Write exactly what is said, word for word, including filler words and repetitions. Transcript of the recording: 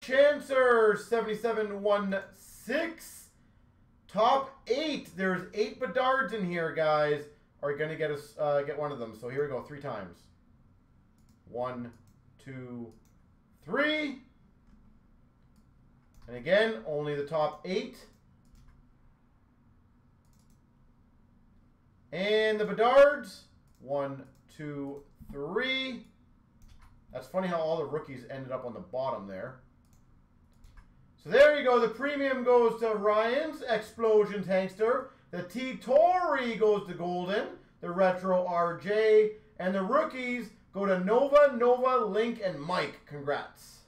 Chancer, seventy-seven one six. Top eight. There's eight Bedards in here, guys. Are going to get us uh, get one of them. So here we go, three times. One, two, three. And again, only the top eight. And the Bedards. One, two, three. That's funny how all the rookies ended up on the bottom there. So there you go. The premium goes to Ryan's Explosion Tankster. The T-Tori goes to Golden. The Retro R J. And the rookies go to Nova, Nova, Link, and Mike. Congrats.